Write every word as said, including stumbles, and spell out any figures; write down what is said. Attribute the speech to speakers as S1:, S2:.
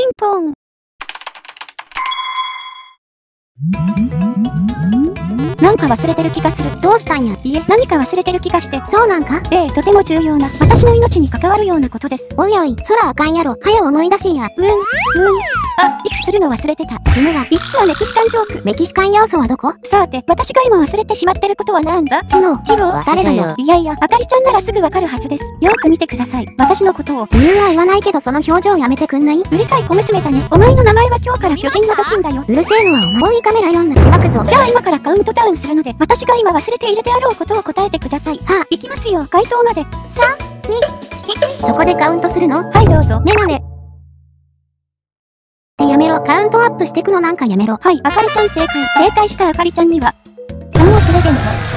S1: ンポン。なんか忘れてる気がする。どうしたんや。いえ、何か忘れてる気がして。そうなんか。ええ、とても重要な、私の命に関わるようなことです。おいおい、空あかんやろ。はよ思い出しや。うん、うん。あ、息するの忘れてた。死ぬわ。いつはメキシカンジョーク。メキシカン要素はどこ？さて、私が今忘れてしまってることはなんだ？チノ、チノ、誰だよ。いやいや、あかりちゃんならすぐわかるはずです。よーく見てください。私のことを。理由は言わないけどその表情やめてくんない？うるさい小娘だね。お前の名前は今日から巨人のドシンだよ。うるせえのはお前。おいカメラよんなしばくぞ。じゃあ今からカウントダウンするので、私が今忘れているであろうことを答えてください。はあ、いきますよ。回答まで。さん、に、いち。そこでカウントするの？はいどうぞ。メガネ。ってやめろ。カウントアップしてくのなんかやめろ。はい、あかりちゃん正解。正解したあかりちゃんには、さんをプレゼント。